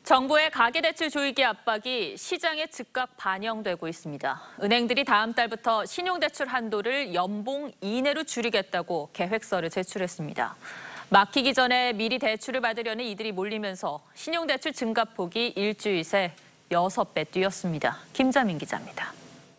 정부의 가계대출 조이기 압박이 시장에 즉각 반영되고 있습니다. 은행들이 다음 달부터 신용대출 한도를 연봉 이내로 줄이겠다고 계획서를 제출했습니다. 막히기 전에 미리 대출을 받으려는 이들이 몰리면서 신용대출 증가폭이 일주일 새 6배 뛰었습니다. 김자민 기자입니다.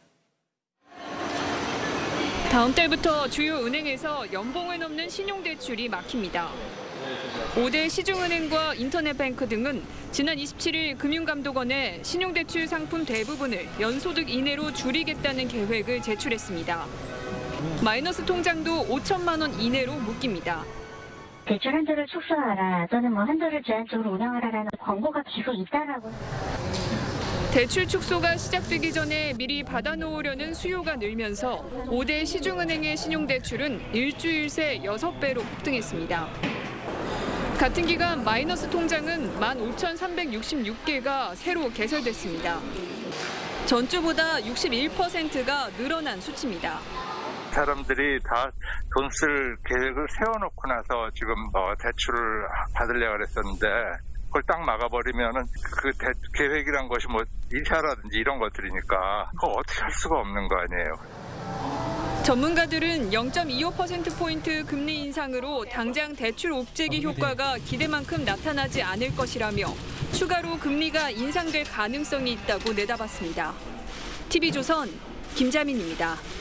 다음 달부터 주요 은행에서 연봉을 넘는 신용대출이 막힙니다. 5대 시중은행과 인터넷뱅크 등은 지난 27일 금융감독원에 신용대출 상품 대부분을 연소득 이내로 줄이겠다는 계획을 제출했습니다. 마이너스 통장도 5천만 원 이내로 묶입니다. 대출 한도를 축소하라 또는 한도를 제한적으로 운영하라라는 권고가 계속 있다라고. 대출 축소가 시작되기 전에 미리 받아놓으려는 수요가 늘면서 5대 시중은행의 신용대출은 일주일 새 6배로 폭등했습니다. 같은 기간 마이너스 통장은 15,366개가 새로 개설됐습니다. 전주보다 61%가 늘어난 수치입니다. 사람들이 다 돈 쓸 계획을 세워놓고 나서 지금 대출을 받으려고 그랬었는데 그걸 딱 막아버리면은 그 계획이란 것이 이사라든지 이런 것들이니까 그거 어떻게 할 수가 없는 거 아니에요. 전문가들은 0.25%포인트 금리 인상으로 당장 대출 옥죄기 효과가 기대만큼 나타나지 않을 것이라며 추가로 금리가 인상될 가능성이 있다고 내다봤습니다. TV조선 김자민입니다.